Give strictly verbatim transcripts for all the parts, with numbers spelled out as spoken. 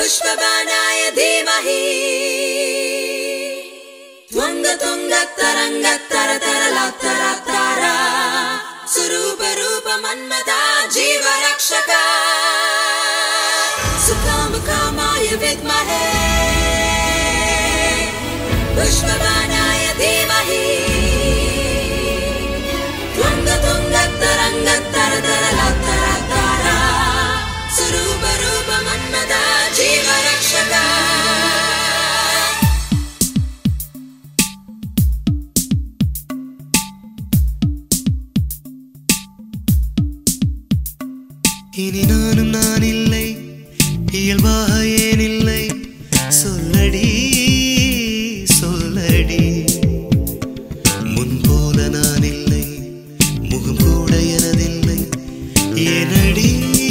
पुष्पबाणाय धीमहि त्वङ्गतुङ्गतरङ्गतरतरलतरतारा स्वरूपरूप मन्मथा जीवरक्षका सुकामकामाय विद्महे पुष्पबाणाय धीमहि त्वङ्गतुङ्गतरङ्गतरतरलतरतारा स्वरूपरूप मन्मथा जीवरक्षका இனி நானும் நான் இல்லை இயல்பாக ஏன் இல்லை சொல்லடி சொல்லடி முன்போல நான் இல்லை முகம் கூட எனதில்லை ஏனடி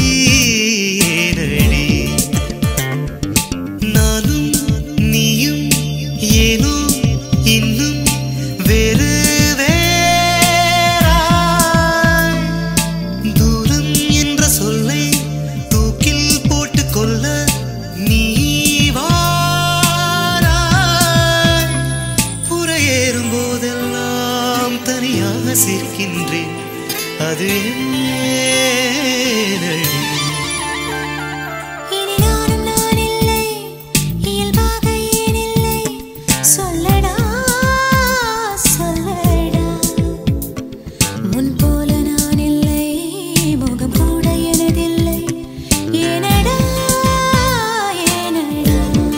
ஏனடி நானும் நீயும் ஏனோ இன்னும் வேறு சிரிக்கின்றேன் அது இனி நானும் நான் இல்லை இயல்பாக ஏன் இல்லை சொல்லடா சொல்லடா முன் போல நான் இல்லை முகம் கூட எனதில்லை ஏனடா ஏனடா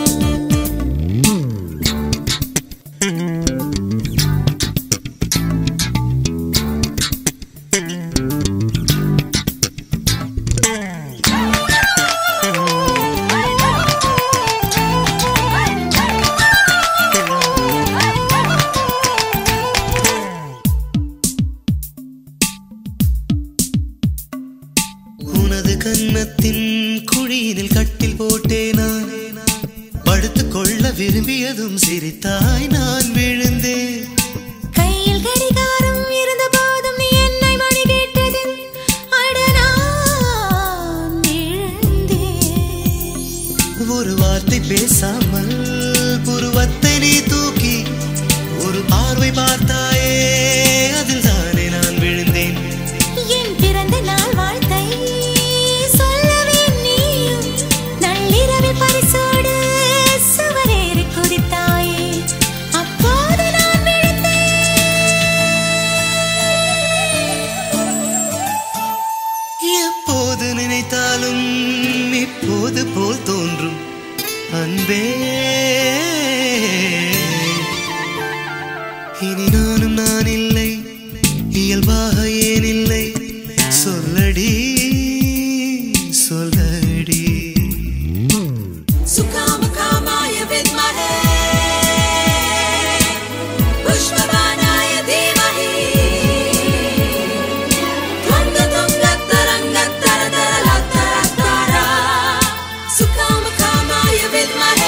உனது கன்னத்தின் குழியினில் கட்டில் போட்டே நான் படுத்துக் கொள்ள விரும்பியதும் சிரித்தாய் நான் விழுந்தேன் கையில் கடிகாரம் இருந்த போதும் நீ என்னை மணி கேட்டது அட நான் விழுந்தேன் ஒரு வார்த்தை பேசாமல் புருவத்தை நீ தூக்கி ஒரு பார்வை பார்த்தாயே அதில் தானே நான் விழுந்தேன் என் பிறந்த நாள் வாழ்த்தை சொல்லவே நீயும் நள்ளிரவில் பரிசோடு சுவரேறி குதித்தாயே அப்போது நான் விழுந்தேன் எப்போது நினைத்தாலும் இப்போது போல் தோன்றும் அன்பே இனி நானும் நான் இல்லை இயல்பாக ஏன் இல்லை சொல்லடி சொல்லடி सुकामकामाय विद्महे पुष्पबाणाय धीमहि त्वङ्गतुङ्गतरङ्गतरतरलतरतारा सुकामकामाय विद्महे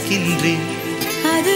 கேட்கின்றேன். அது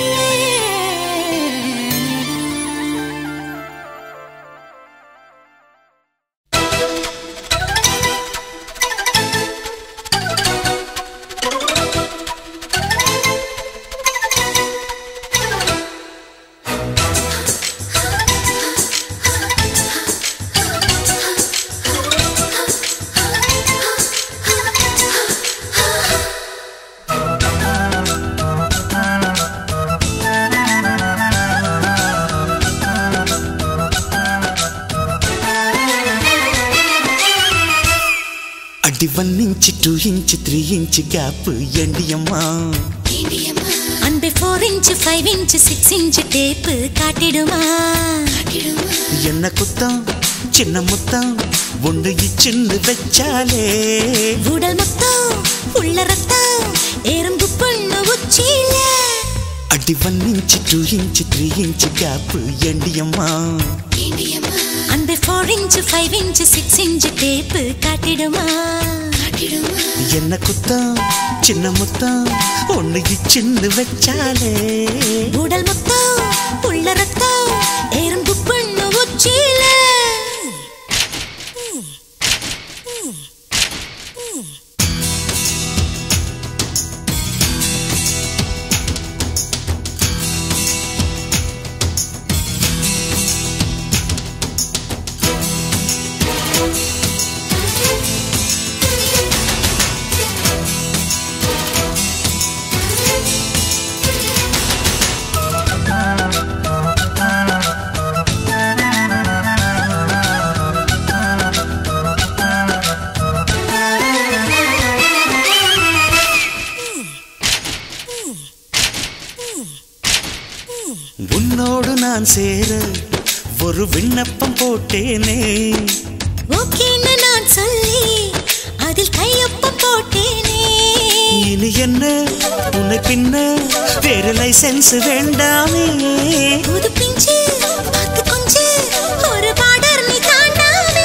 one inch two inch three inch gap எண்டியம்மா அன்பே four inch five inch six inch tape காட்டிடுமா என்ன குத்தம் சின்ன முத்தம் ஒன்று இச்சின்னு வச்சாலே உடல் மொத்தம் உள்ள ரத்தம் எறும்பு பொண்ணு உச்சியில அடி one inch two inch three inch gap எண்டியம்மா அன்பே four inch five inch six inch tape காட்டிடுமா என்ன குத்தம் சின்ன முத்தம் ஒன்று இச்சின்னு வச்சாலே உடல் மொத்தம் உள்ள ரத்தம் எறும்பு பொண்ணு உச்சியில உன்னோடு நான் சேர ஒரு விண்ணப்பம் போட்டேனே ஓகேன்னு நான் சொல்லி அதில் கையொப்பம் போட்டேனே இனி என்ன உன்னை பின்ன வேறு லைசென்ஸ் வேண்டாமே புது பிஞ்சு பார்த்து கொஞ்சு ஒரு பார்டர் நீ தாண்டாமே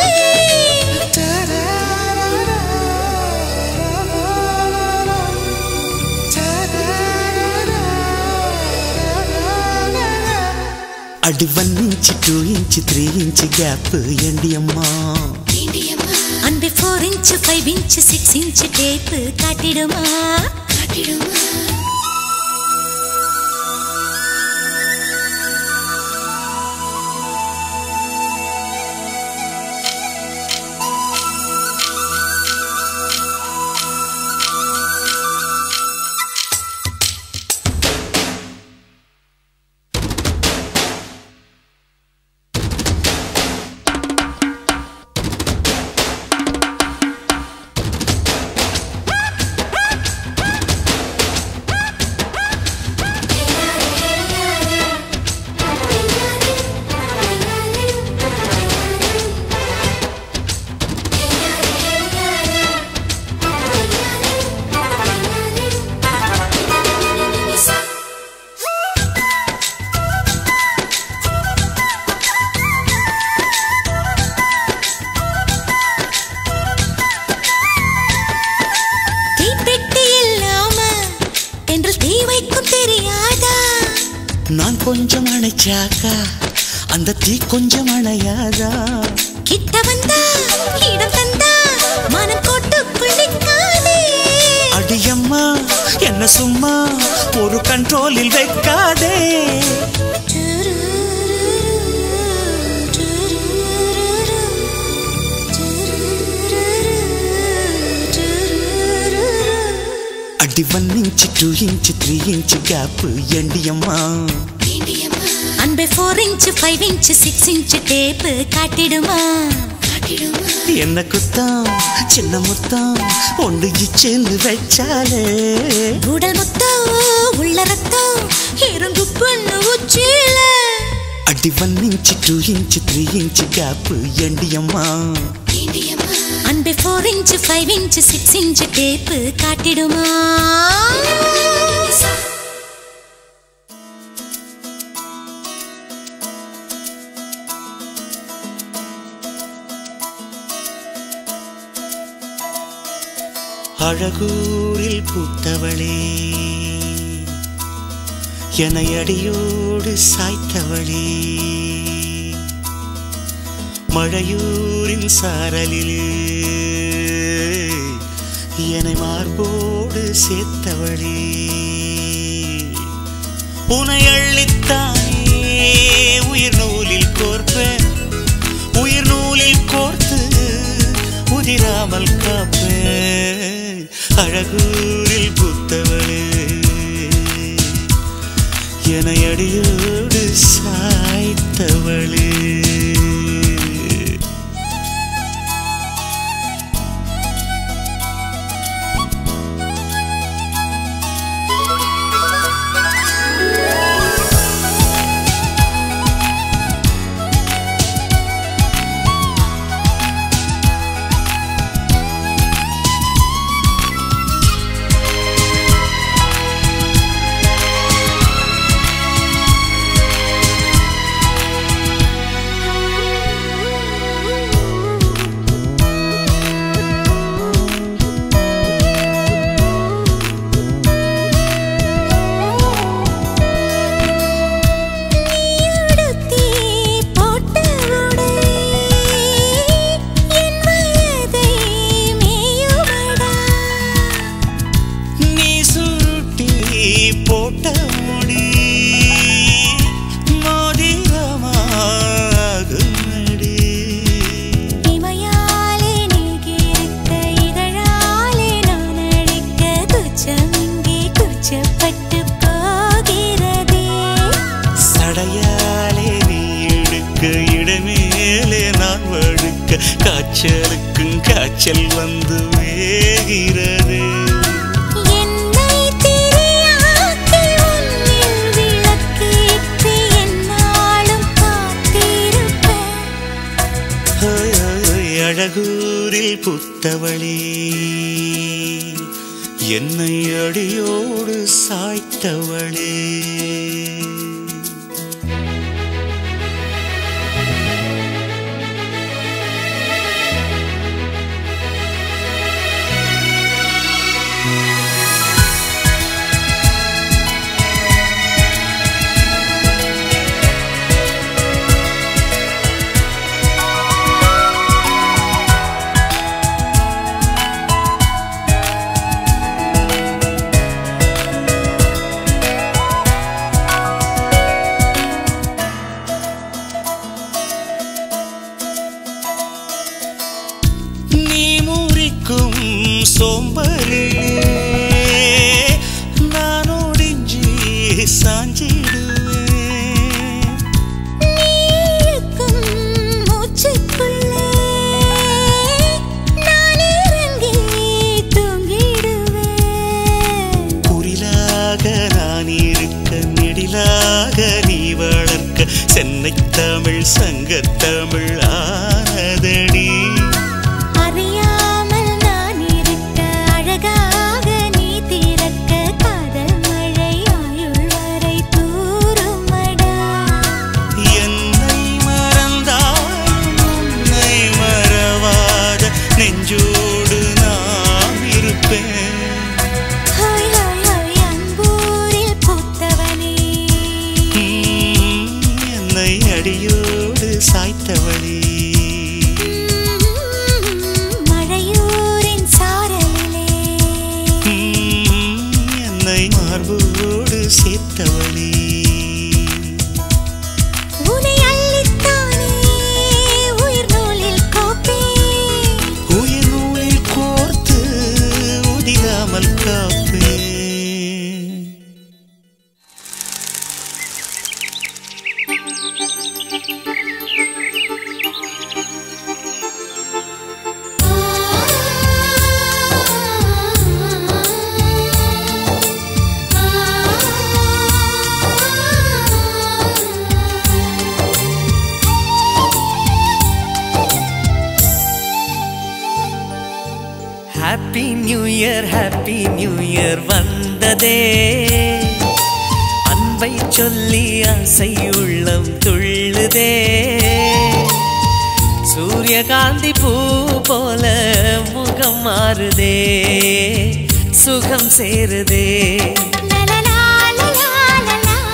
அடி one inch two inch three inch gap எண்டியம்மா அன்பே four inch five inch six inch tape காட்டிடுமா நான் கொஞ்சம் அணைச்சாக்கா அந்த தீ கொஞ்சம் அணையாதா கிட்ட வந்தா இடம் தந்தா மனம் கோட்டுக்குள் நிற்காதே அடியம்மா என்ன சும்மா ஒரு கண்ட்ரோலில் வைக்காதே அடி one inch two inch three inch gap எண்டியம்மா அன்பே four inch five inch six inch tape காட்டிடுமா என்ன குத்தம் சின்ன முத்தம் ஒன்று இச்சின்னு வச்சாலே உடல் மொத்தம் உள்ள ரத்தம் எறும்பு பொண்ணு உச்சியில அடி one inch two inch three inch gap எண்டியம்மா அன்பே four inch five inch six inch tape காட்டிடுமா அழகூரில் பூத்தவளே என்னை அடியோடு சாய்த்தவளே மழையூரின் சாரலிலே என்னை மார்போடு சேர்த்தவளே உனை அள்ளித்தானே உயிர் நூலில் கோர்ப்பேன் உயிர் நூலில் கோர்த்து உதிராமல் காப்பேன் அழகூரில் புத்தவளே என்னை அடியோடு சாய்த்தவளே காய்ச்சலுக்கும் காய்ச்சல் வந்து வேகிறது என்னை திரியாக்கி உன்னில் விளக்கேற்றி என்னாலும் காத்திருப்பேன் அழகூரில் புத்தவளே என்னை அடியோடு சாய்த்தவளே சோம்பரிலே நான் ஒடிஞ்சி சாஞ்சிடுவேன் நீக்கும் மூச்சுக்குள்ளே நான் இறங்கி தூங்கிடுவேன் குறிலாக நான் இருக்க நெடிலாக நீ வளர்க்க சென்னை தமிழ் சங்கத்தமிழ் ஆனதடி நெஞ்சோடு நாம் இருப்பேன் அன்பூரில் பூத்தவனே என்னை அடியோடு சாய்த்தவளே மழையூரின் சாரலிலே என்னை மார்போடு சேர்த்தவளே happy new year happy new year வந்ததே அன்பை சொல்லி ஆசை உள்ளம் துள்ளுதே சூரியகாந்தி பூ போல முகம் மாறுதே சுகம் சேருதே லா லா லா லா லா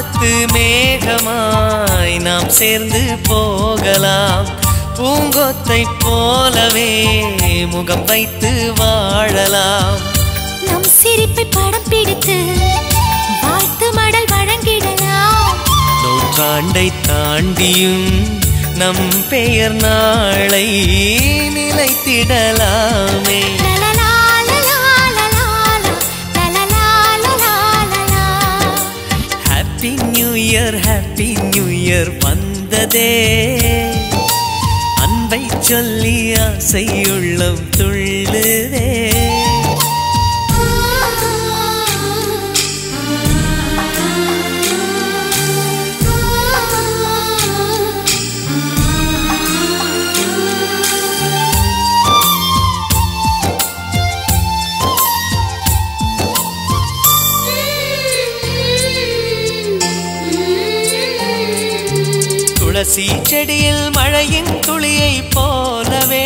வானத்து மேகமாய் நாம் சேர்ந்து போகலாம். பூங்கொத்தை போலவே முகம் வைத்து வாழலாம். நம் சிரிப்பை படம் பிடித்து வாழ்த்து மடல் வழங்கிடலாம். நூற்றாண்டை தாண்டியும் நம் பெயர் நாளை நிலைத்திடலாமே. Happy new year happy new year வந்ததே. அன்பை சொல்லி ஆசை உள்ளம் துள்ளுதே. துளசி செடியில் மழையின் துளியை போலவே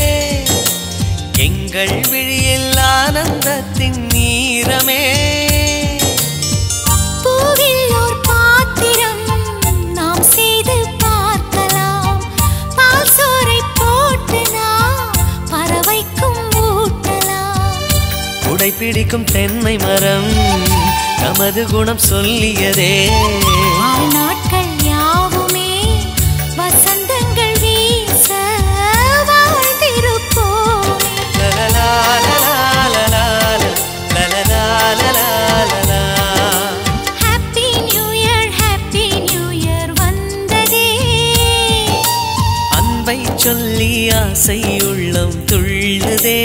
எங்கள் விழியில் ஆனந்தத்தின் நீரமே. பூவில் ஓர் பாத்திரம் நாம் செய்து பார்க்கலாம். பால் சோறை போட்டு நாம் பறவைக்கும் ஊட்டலாம். உடை பிடிக்கும் தென்னை மரம் நமது குணம் சொல்லியதே. நாட்கள் யாவுமே வசந்தங்கள் வீச வாழ்ந்திருப்போமே. Happy new year happy new year வந்ததே. அன்பை சொல்லி ஆசை உள்ளம் துள்ளுதே.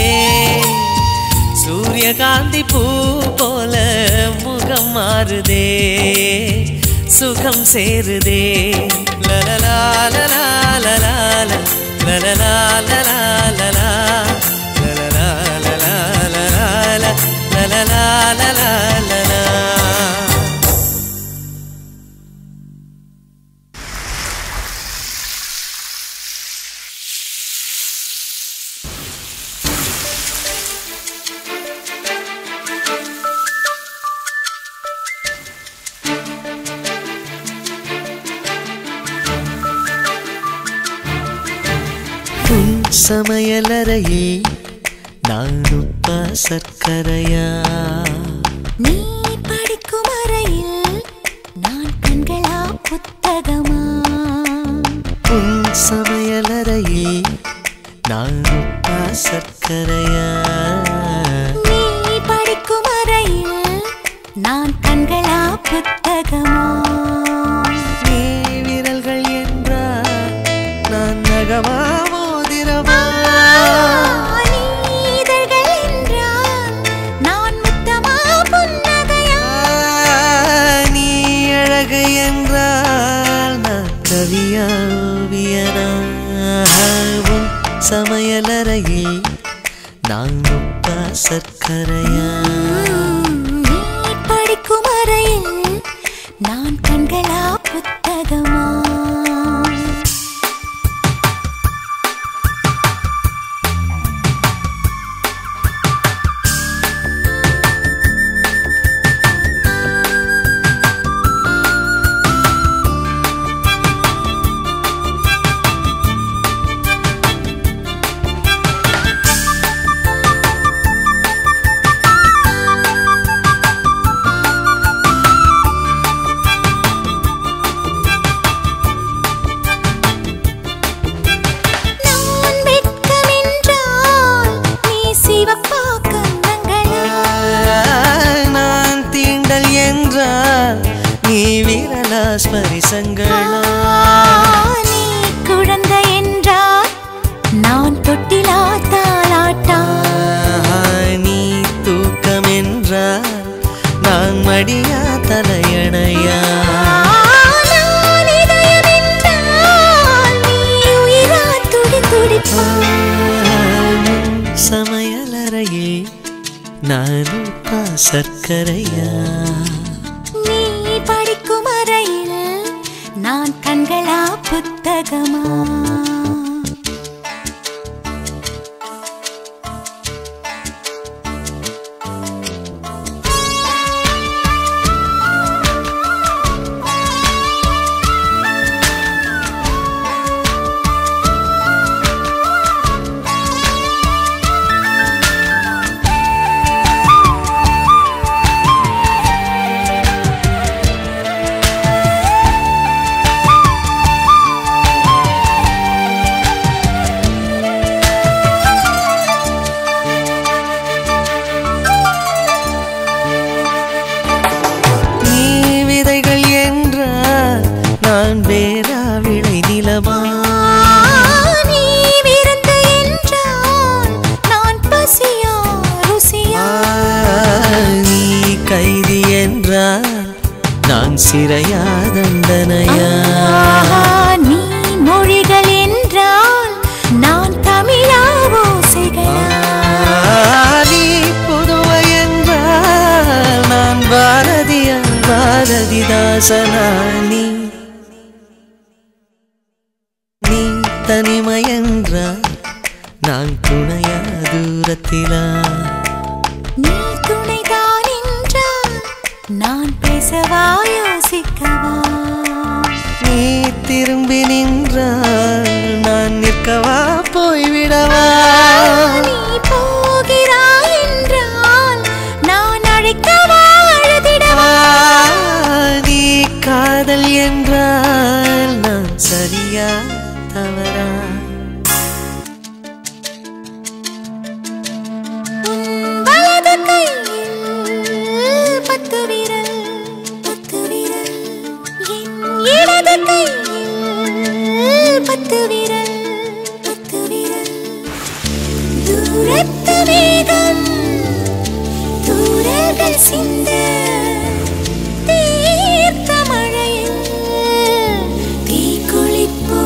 சூரியகாந்தி பூ போல முகம் மாறுதே. சுகம் சேருதே. லலலா லலா லலா லலலா லலா லலா லலலா லலா லலலா லலலா லலா. சமையலறையில் நான் உப்பா சர்க்கரையா? நீ படிக்கும் அறையில் நான் கண்களா புத்தகமா? உன் சமையலறையில் நான் உப்பா சர்க்கரையா? நீ படிக்கும் அறையில் நான் கண்களா புத்தகமா? நீ விரல்கள் என்றால் நான் நகமா மோதிரமா? நீதழ்கள் என்றால் நான் முத்தமா புன்னகையா? நீ அழகு என்றால் நான் கவியா ஓவியனா? உன் சமையலறையில் நான் உப்பா சர்க்கரையா? நீ படிக்கும் அறையில் நான் கண்களா புத்தகமா? ஸ்பரிசங்களா? நீ குழந்தை என்றால் நான் தொட்டிலா தாலாட்டா? நீ தூக்கம் என்றால் நான் மடியா தலையணையா? நான் இதயம் என்றால் நீ உயிரா துடி துடிப்பா? சமையலறையில் நான் உப்பா சர்க்கரையா? நீ படிக்கும் அறையில் நான் கண்களா புத்தகமா? வாசனா நீ நீ தனிமையென்றால் நான் துணையா தூரத்திலா நீ துணைதான் என்றால் நான் பேசவா யோசிக்கவா நீ திரும்பி நின்றால் நான் நிற்கவா போய்விடவா நீ போகிறாய் என்றால் நான் அழைக்கவா அழுதிடவா நீ காதல் என்றால் நான் சரியா தவறா வலது கையில் பத்து விரல் பத்து விரல் என் இடது கையில் பத்து விரல் பத்து விரல் தூரத்து வேகம் தூரங்கள் சிந்த தீர்த்த மழையில் தீக்குளிப்போ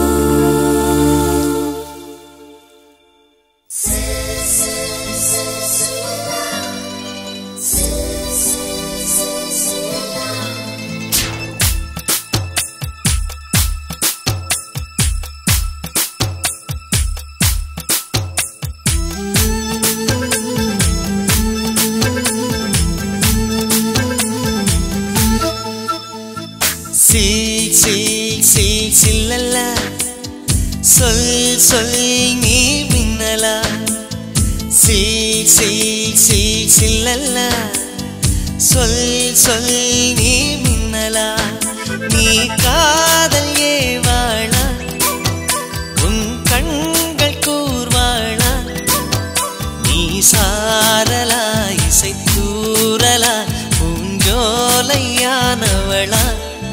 சில் சில் சில் சில்லல்லா சொல் சொல் நீ மின்னலா சில் சில் சில் சில்லல்லா சொல் சொல் நீ மின்னலா நீ காதல் ஏவாளா உன் கண்கள் கூர்வாளா நீ சாரலா இசை தூரலா பூஞ்சோலையானவளா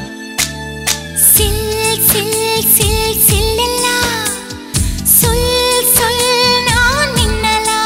சில் சில் சில் சில்லல்லா சொல் சொல் நான் மின்னலா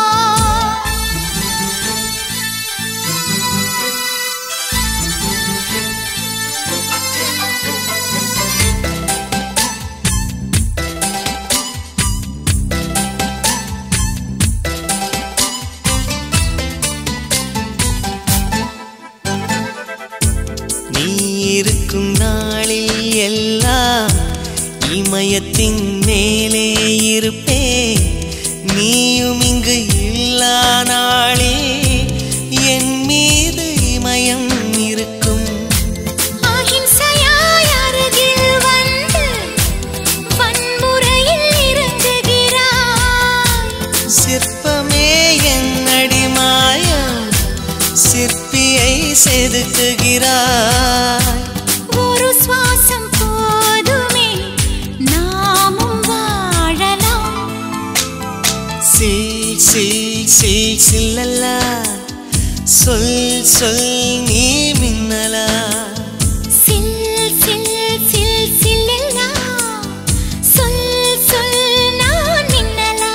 நீ இருக்கும் நாளில் எல்லாம் இமயத்தின் மேலே இருப்பே நீயும் இங்கு இல்லா நாளே என் மீது இமயம் இருக்கும் அஹிம்சையாய் அருகில் வந்து வன்முறையில் இறங்குகிறாய் சிற்பமே என் அடிமாயம் சிற்பியை செதுக்குகிறாய் ஒரு சுவாசம் போதுமே நாமும் வாழலாம் சில் சில் சில் சில்லல்லா சொல் சொல் நீ மின்னலா சில் சில் சில் சில்லல்லா சொல் சொல் நான் மின்னலா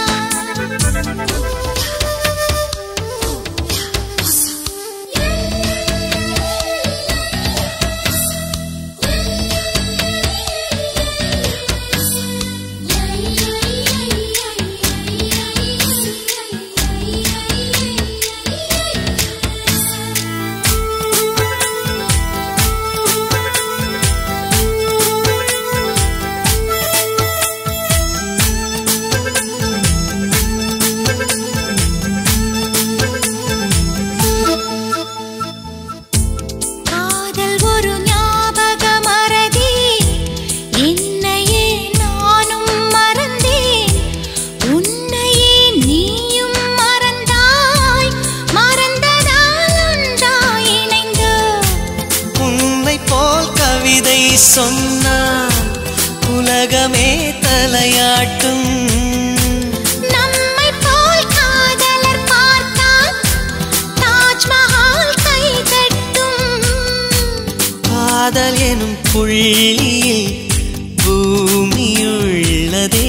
காதல் ஒரு ஞாபக மறதி என்னையே நானும் மறந்தேன் உன்னையே நீயும் மறந்தாய் மறந்ததால் ஒன்றாய் இணைந்தோம் உன்னை போல் கவிதை சொன்னால் உலகமே தலையாட்டும் நம்மை போல் காதலர் பார்த்தால் தாஜ்மஹால் கை தட்டும் காதல் எனும் புள்ளியில் பூமியுள்ளதே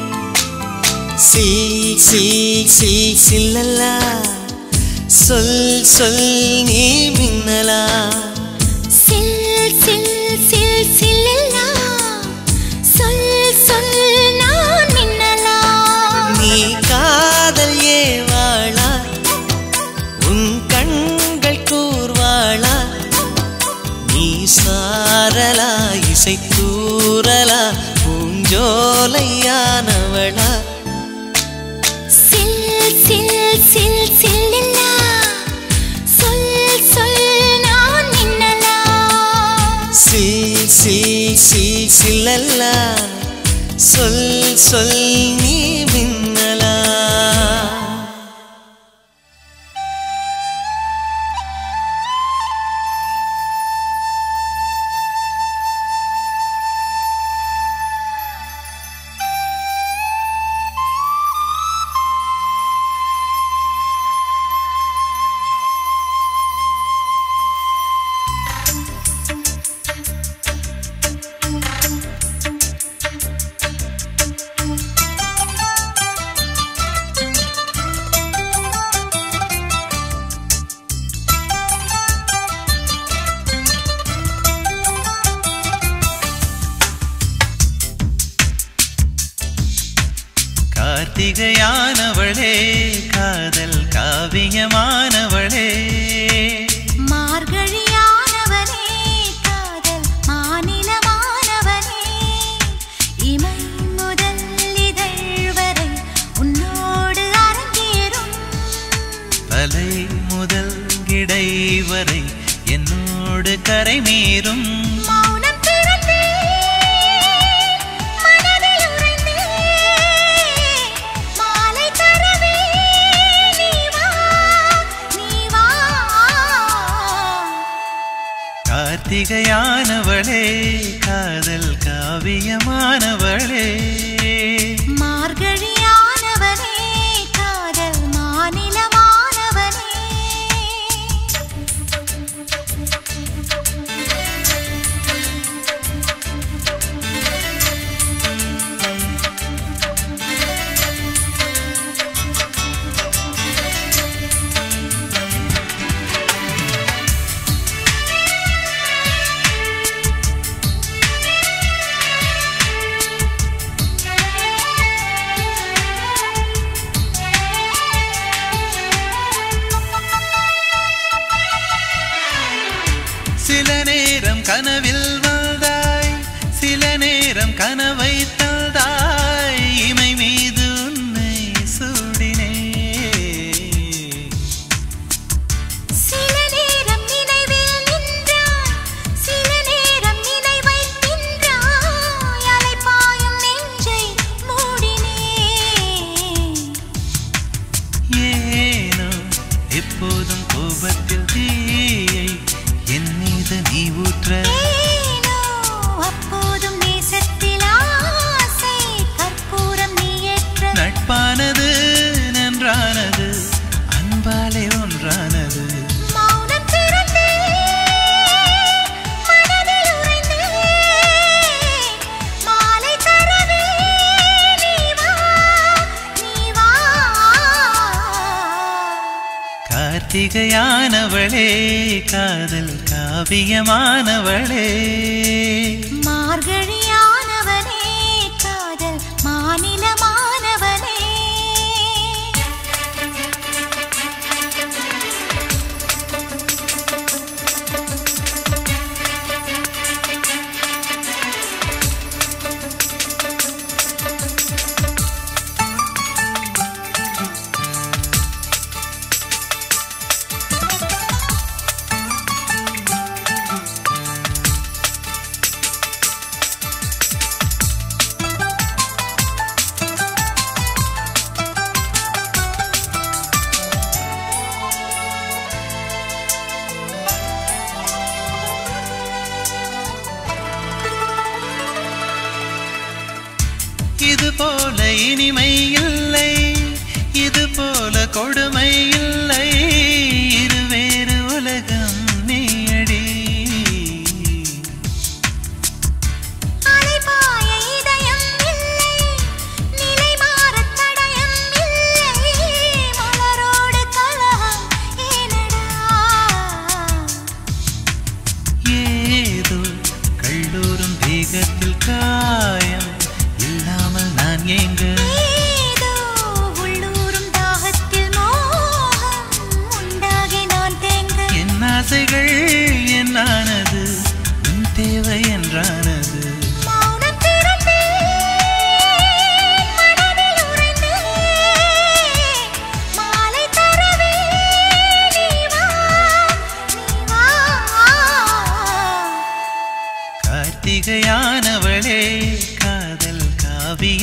சில் சில் சில் சில்லல்லா சொல் சொல் நீ மின்னலா சில் சில் சில் சில்லல்லா சொல் சொல் நான் மின்னலா நீ காதல் ஏவாளா உன் கண்கள் கூர்வாளா நீ சா சில் சில் சில்லல்லா சொல் சொல் நீ மின்னலா. கார்த்திகையானவளே காதல் காவியமானவளே மார்கழியானவனே காதல் மாநிலமானவனே இமை முதல் இதழ் வரை உன்னோடு அரங்கேறும் தலை முதல் இடை வரை என்னோடு கரை மீறும் மௌனம் திறந்தே மனதில் உறைந்தே மாலை தரவே நீ வா நீ வா. கார்த்திகையானவளே காதல் காவியமானவளே மார்கழியானவனே காதல் மாநிலமானவனே. சில நேரம் கனவில் வந்தாய் சில நேரம் கனவை தந்தாய் இமை மீது உன்னை சூடினே. சில நேரம் நினைவில் நின்றாய் சில நேரம் நினைவை தின்றாய் அலைபாயும் நெஞ்சை மூடினே. ஏனோ எப்போதும் கோபத்தில் தீயை என் மீது நீ ஊற்ற ஏனோ அப்போதும் நேசத்தில் ஆசை கற்பூரம் நீ ஏற்ற நட்பானது நன்றானது அன்பாலே ஒன்றானது மௌனம் திறந்தே மனதில் உறைந்தே மாலை தரவே நீ வா நீ வா. கார்த்திகையானவளே காதல் காவியமானவளே மார்கழியானவனே காதல் மாநிலமானவனே.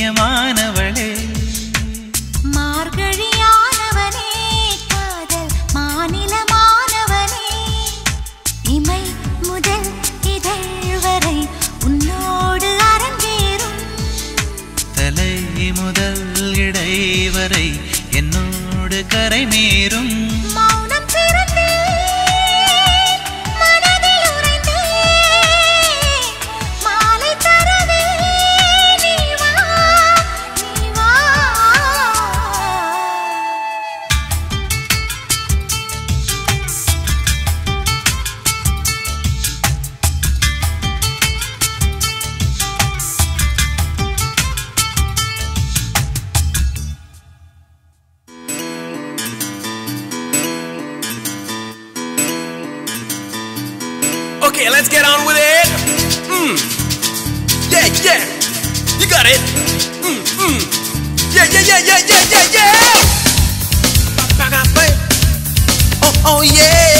பிரியமானவளே மார்கழியானவனே காதல் மாநிலமானவனே இமை முதல் இதழ் வரை உன்னோடு அரங்கேறும் தலை முதல் இடை வரை என்னோடு கரை மீறும் மௌனம் பிறந்தே மனதில் உறைந்தே மாலை தரவே நீ வா நீ வா Okay, let's get on with it. Mm. Yeah, yeah. You got it. Mm, mm. Yeah, yeah, yeah, yeah, yeah, yeah, yeah. Oh, oh, yeah.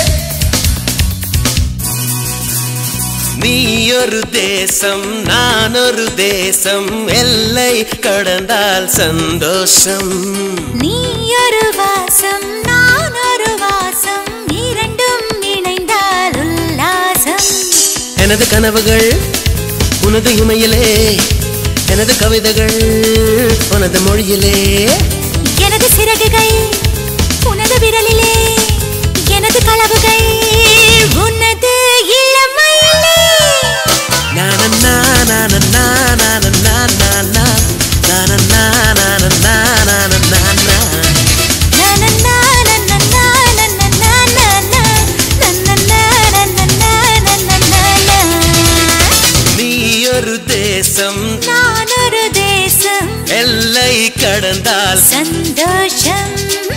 நீ ஒரு தேசம் நான் ஒரு தேசம் எல்லை கடந்தால் சந்தோஷம் நீ ஒரு வாசம் நான் ஒரு வாசம் இரண்டும் இணைந்தால் உல்லாசம் எனது கனவுகள் உனது இமையிலே எனது கவிதைகள் உனது மொழியிலே எனது சிறகுகள் உனது விரலிலே எனது களவுகள் உனது இளமையிலே நானா நானா நானா நானா நானா நானா நானா நானா நானா நீ ஒரு தேசம் நான் ஒரு தேசம் எல்லை கடந்தால் சந்தோஷம்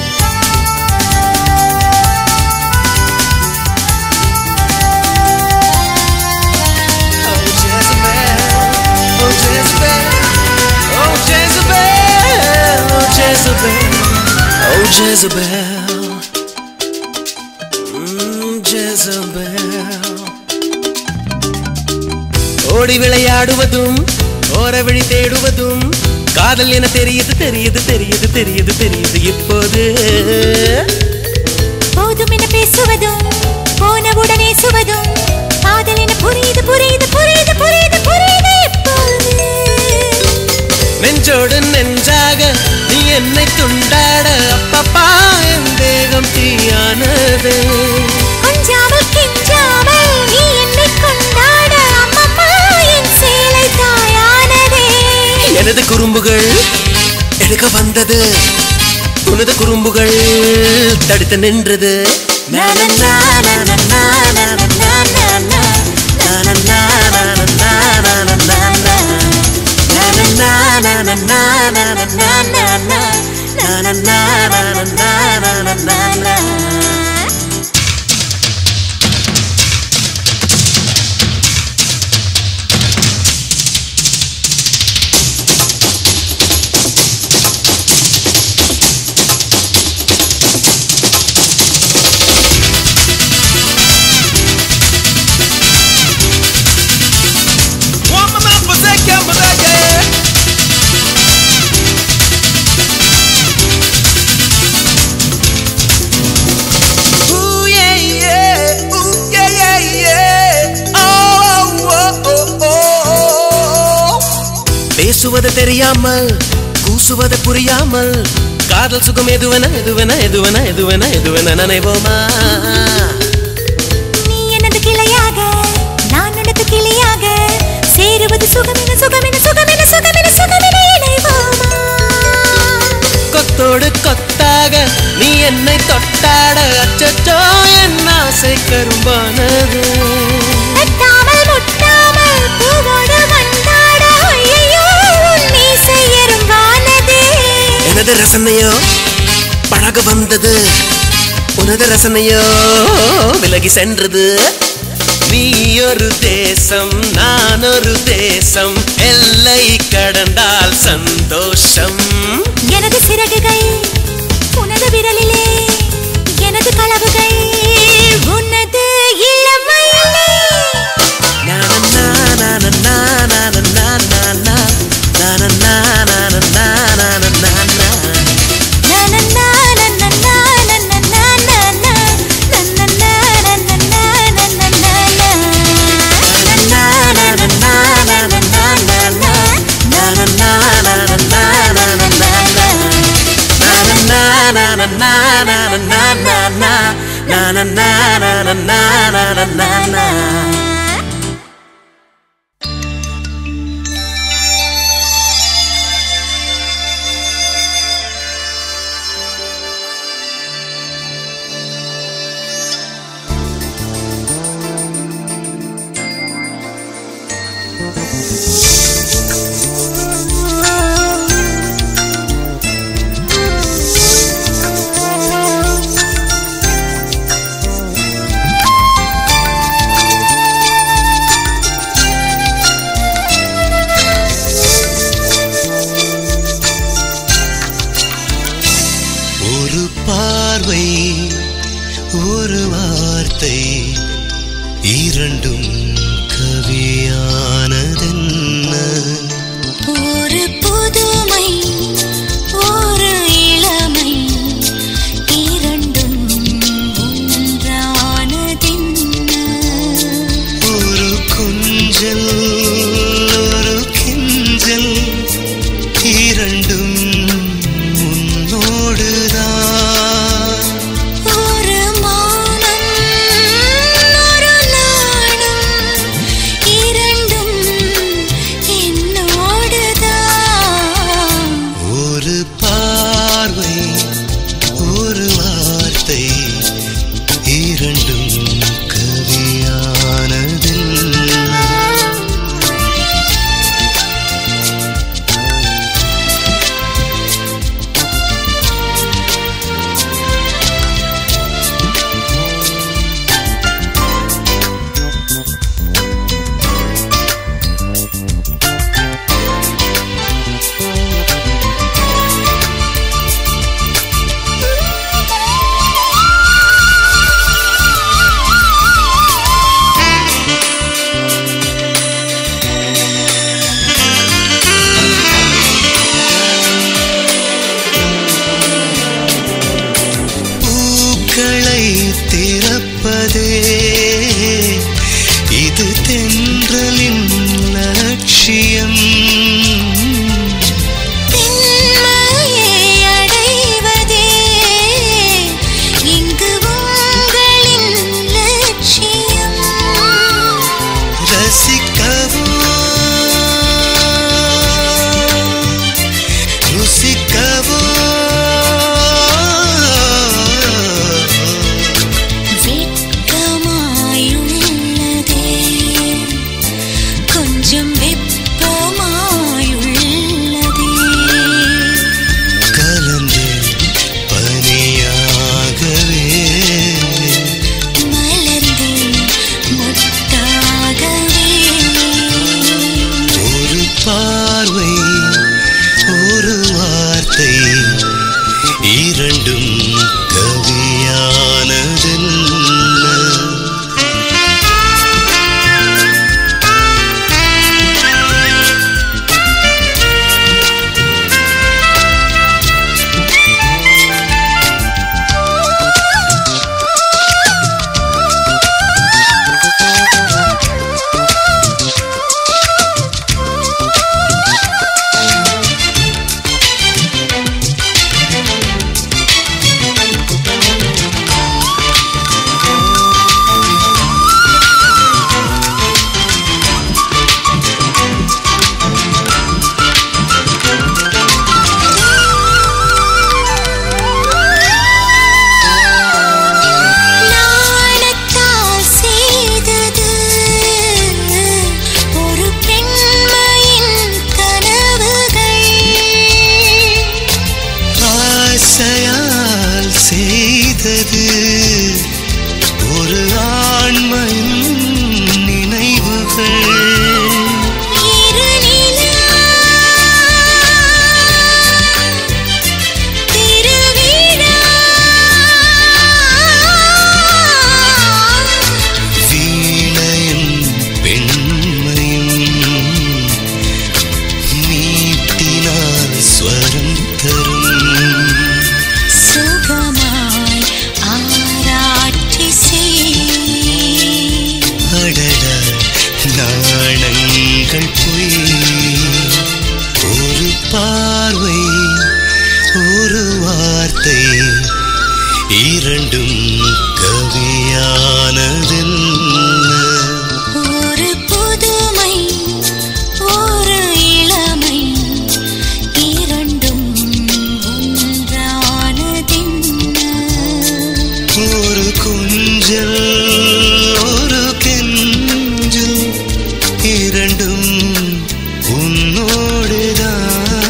Oh Jezebel, oh Jezebel, oh Jezebel, oh Jezebel, mm, Jezebel. ஓடி விளையாடுவதும் ஓர விழி தேடுவதும் காதல் என தெரியுது தெரியுது தெரியுது தெரியுது தெரியுது இப்போது போதும் என பேசுவதும் போனவுடனே சுவதும் காதல் என புரியுது புரியுது புரியுது புரியுது புரியுது இப்போது நெஞ்சோடு நெஞ்சாக நீ என்னை துண்டாட அப்பப்பா என் தேகம் தீயானது கொஞ்சாமல் கிஞ்சாமல் நீ என்னை கொண்டாட அம்மம்மா என் சேலை தாயானதே எனது குறும்புகள் எடுக்க வந்தது உனது குறும்புகள் தடுத்து நின்றது நானா நானா நானா நானா நானா நானா நானா நானா நானா நானா நானா நானா Woman, I'm for that, yeah, for that, yeah. Ooh, yeah, yeah. Ooh, yeah, yeah, yeah. Oh, oh, oh, oh, oh. பேசுவது தெரியாமல் கூசுவது புரியாமல் காதல் சுகம் எதுவென எதுவென எதுவென எதுவென எதுவென நினைவோமா நீ எனது கிளையாக நான் உனது கிளியாக சேருவது சுகமென சுகமென சுகமென சுகமென சுகமென இணைவோமா கொத்தோடு கொத்தாக நீ என்னை தொட்டாட அச்சச்சோ என் ஆசை கரும்பானது தட்டாமல் முட்டாமல் பூவோடு வந்தாட ஐயையோ உன் மீசை எறும்பானதே எனது ரசனையோ பழக வந்தது உனது ரசனையோ விலகி சென்றது நீ ஒரு தேசம் நான் ஒரு தேசம் எல்லை கடந்தால் சந்தோஷம் எனது சிறகுகள் உனது விரலிலே எனது களவுகள் உனது இளமையிலே நானா நானா நானா நானா நானா நானா நானா சுகமாய் ஆ வார்த்தை இரண்டும் கவியானதென்ன ஒரு புதுமை ஒரு இளமை இரண்டும் ஒன்றானதென்ன ஒரு குஞ்சல் ஒரு கெஞ்சல் இரண்டும் உன்னோடுதான்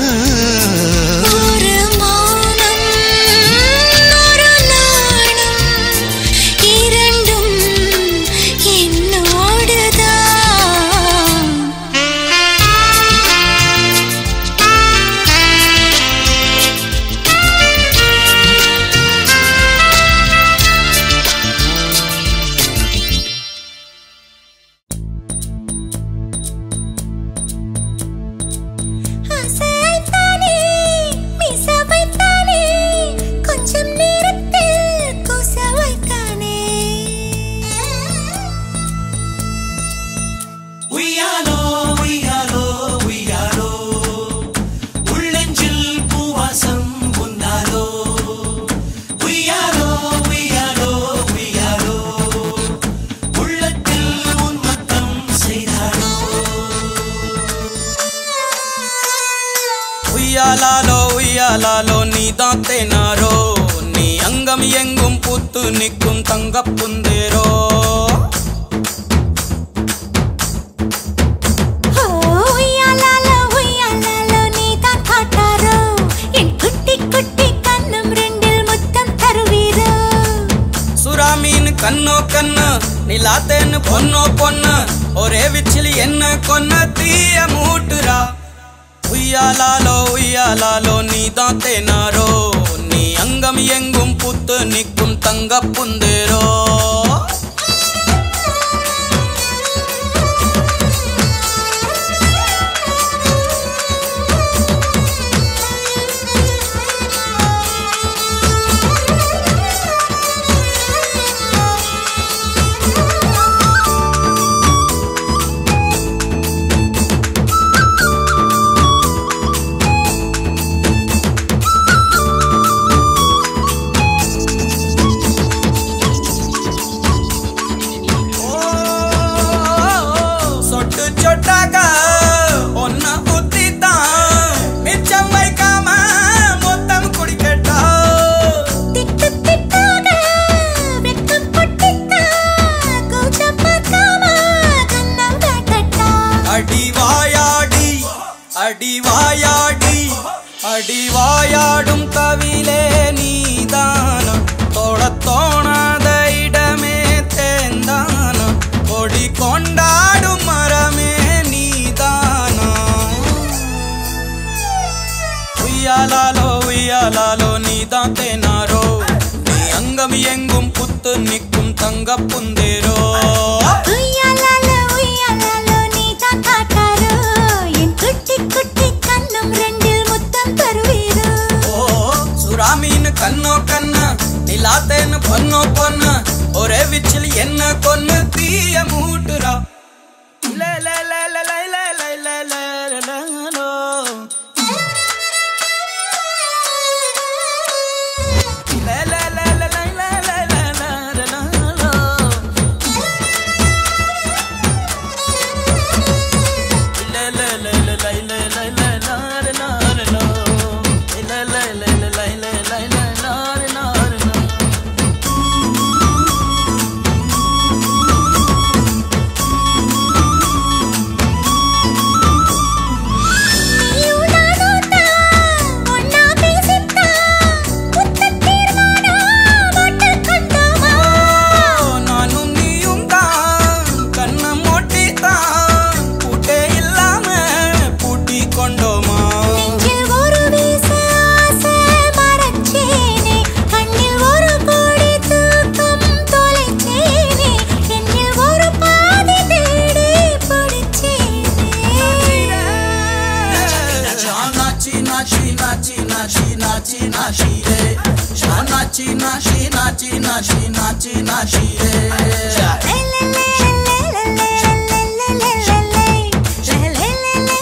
உய்யாலாலோ உய்யாலாலோ நீதான் தேனாரோ நீ அங்கம் எங்கும் பூத்து நிற்கும் தங்கப் புந்தேரோ உய்யாலாலோ உய்யாலாலோ நீதான் காட்டாரோ என் குட்டி குட்டி கண்ணும் ரெண்டில் முத்தம் தருவீரோ சுறா மீன் கண்ணோ கண்ணு நிலாத்தேன்னு பொண்ணோ பொண்ணு ஒரே விச்சிலி என்ன கொன்ன தீய மூட்டுரா உய்யாலாலோ உய்யாலாலோ நீதான் தேனாரோ நீ அங்கம் எங்கும் பூத்து நிற்கும் தங்கப் புந்தேரோ அடிவாயாடி அடிவாயாடும் தவிலே நீதானம் தோழத் தோணாத இடமே தேந்தானம் கொடி கொண்டாடும் மரமே நீதானம் உய்யாலாலோ உய்யாலாலோ நீதான் தேனாரோ நீ அங்கம் எங்கும் புத்து நிற்கும் தங்கப் புந்தேரோ உய்யாலாலோ உய்யாலாலோ நீதான் காட்டாரோ என் குட்டி குட்டி கண்ணும் ரெண்டில் முத்தம் தருவீரோ சுறா மீன் கண்ணோ கண்ணு நிலாத்தேன்னு பொண்ணோ பொண்ணு ஒரே விச்சில் என்ன கொன்னு தீய மூட்டுரா லே லே லே லே லே லே லே லே லே லே லோ லே லே லே லே லே லே லே லே லே லோ லே லே லே லே லே லே லே லே லோ லே லே லே லே லே லே லே லே லோ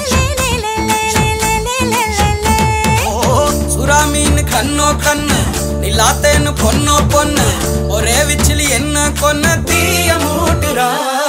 சுறா மீன் கண்ணோ கண்ணு நிலாத்தேன்னு பொண்ணோ பொண்ணு ஒரே விச்சிலி என்ன கொன்ன தீய மூட்டுறா